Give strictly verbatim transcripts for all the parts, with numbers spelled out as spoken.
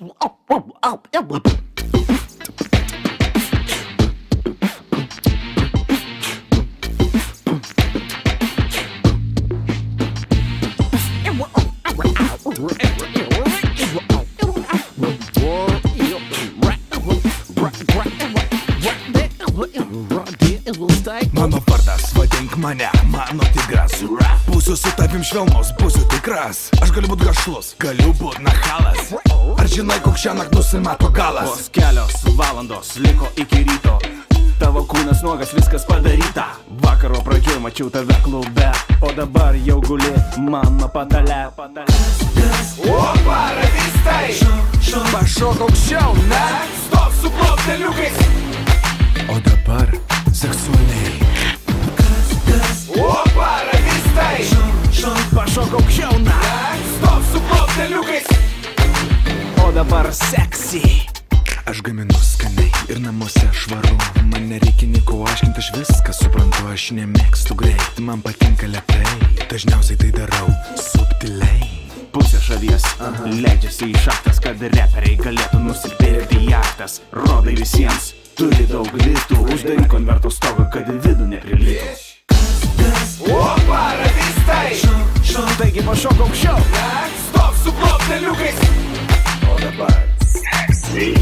Mano vardas, vadink mane, mano tigras. Būsiu su tavim švelnus, būsiu tikras. Aš galiu būt gašlus, galiu būt nahalas. Ar žinai, koks šiąnakt nusimato galas? Vos kelios valandos liko iki ryto. Tavo kūnas nuogas, viskas padaryta. Vakaro pradžioj mačiau tave klube, o dabar jau guli mano patale. Opa, radistai! Pašok aukščiau, ne? Stop su plopteliukais! O dabar seksualiai. Opa, radistai! Pašok aukščiau, ne? Stop su plopteliukais! O dabar seksy. Aš gaminu skaniai ir namuose švaru. Man nereikia nieko aiškinti, aš viską suprantu. Aš nemėgstu greit, man patinka lėtai. Dažniausiai tai darau subtiliai. Pusė šalies uh-huh. leidžiasi į šachtas, kad reperiai galėtų nusipirkti jachtas. Rodai visiems, turi daug litų. Uždaryk konverto stogą, kad į vidų neprilytų. Opa, radistai! Taigi pašok aukščiau. Stop su plopteliukais! O dabar seksy.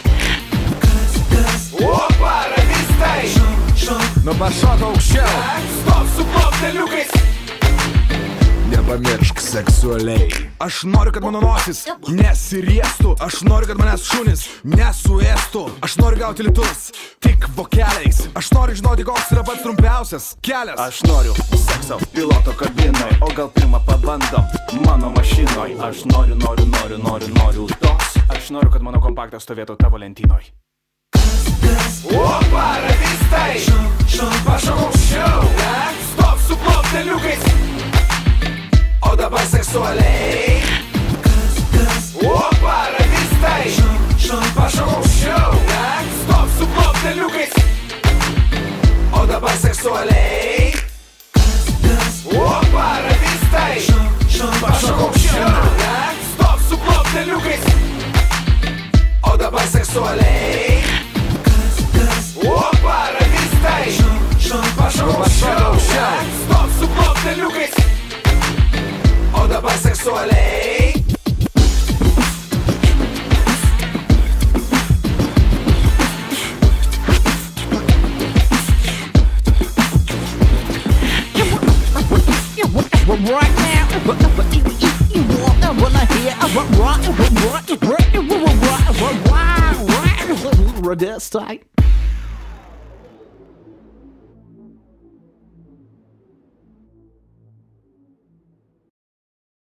Opa, radistai! Nu pašok aukščiau. Stop su plopteliukais! Nepamiršk seksualiai. Aš noriu, kad mano nosis nesiriestų. Aš noriu, kad manęs šunis nesuėstų. Aš noriu gauti litus tik vokeliais. Aš noriu žinoti, koks yra pats trumpiausias kelias. Aš noriu sekso piloto kabinoj, o gal pirmą pabandom mano mašinoj. Aš noriu, noriu, noriu, noriu, noriu tos. Aš noriu, kad mano kompaktas stovėtų tavo lentynoj. Opa, radistai! Pašok aukščiau! Stop su plopteliukais! O dabar seksualiai. Opa, radistai! Pašok aukščiau! Stop su plopteliukais! O dabar seksualiai. Opa, radistai! Pašok aukščiau! Stop su plopteliukais! O dabar seksualiai. Opa, radistai! Pašok aukščiau! Stop su plopteliukais! O dabar seksualiai. Right now, you want to wanna hear right, right, right, right, right, right, right, right, right, right, right,